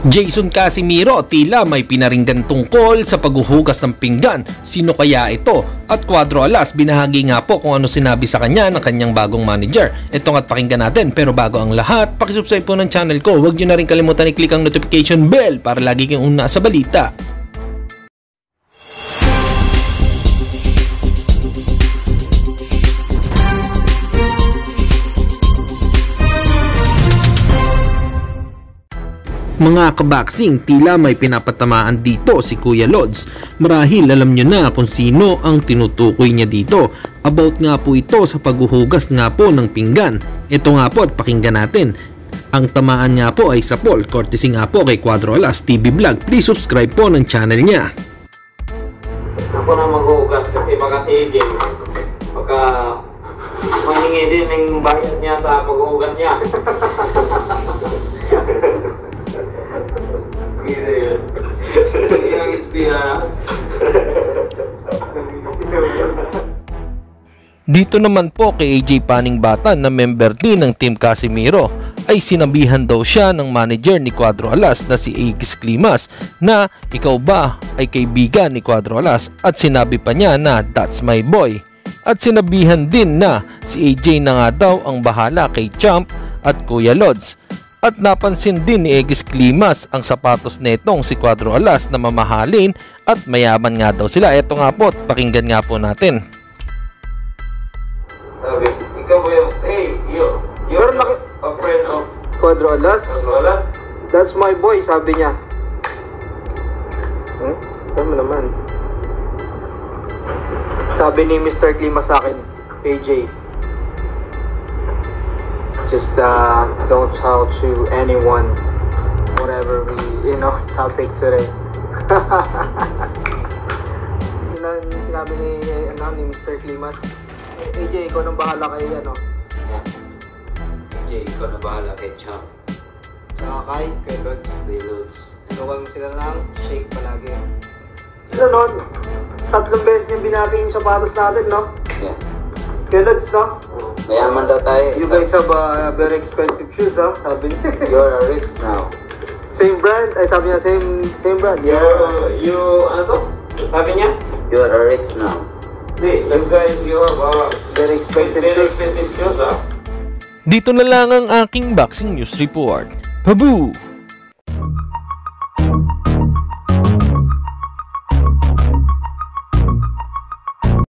Jason Casimero tila may pinaringgan tungkol sa paghuhugas ng pinggan. Sino kaya ito? At Quadro Alas binahagi nga po kung ano sinabi sa kanya ng kanyang bagong manager. Ito nga't pakinggan natin, pero bago ang lahat, pakisubscribe po ng channel ko. Huwag nyo na rin kalimutan i-click ang notification bell para lagi kayong una sa balita. Mga kabaksing, tila may pinapatamaan dito si Kuya Lods. Marahil alam nyo na kung sino ang tinutukoy niya dito. About nga po ito sa paghuhugas nga po ng pinggan. Ito nga po at pakinggan natin. Ang tamaan nga po ay sapol, courtesy nga po kay Quadro Alas TV Vlog. Please subscribe po ng channel niya. Ako na maghuhugas kasi baka si Egis, baka mahingi din ang bayad niya sa paghuhugas niya. Dito naman po kay AJ Paningbatan na member din ng Team Casimero ay sinabihan daw siya ng manager ni Quadro Alas na si Egis Klimas na ikaw ba ay kaibigan ni Quadro Alas, at sinabi pa niya na that's my boy. At sinabihan din na si AJ na nga daw ang bahala kay Champ at Kuya Lods. At napansin din ni Egis Klimas ang sapatos netong si Quadro Alas na mamahalin at mayaman nga daw sila. Eto nga po, pakinggan nga po natin. Sabi, ikaw ba yung, hey, you're a friend of Quadro Alas? That's my boy, sabi niya. Tama naman. Sabi ni Mr. Klimas sa akin, AJ, just don't tell to anyone whatever we, topic today. Sinabi ni Mr. Klimas, AJ, ikaw nang bahala kay Yeah. AJ, ikaw nang bahala kay Champ. Saka kay Lods. Huwag sila lang, shake palagi. Nun, 3 beses niya binati yung sapatos natin, no? Yeah. Kay Lods, no? Mayaman daw tayo. You guys have very expensive shoes, ha? Sabi niya. You're a rich now. Same brand? Ay, sabi niya, same brand. You, ano to? Sabi niya? You're a rich now. Hey, you guys, you have Very expensive shoes, ha? Dito na lang ang aking boxing news report. Pabu!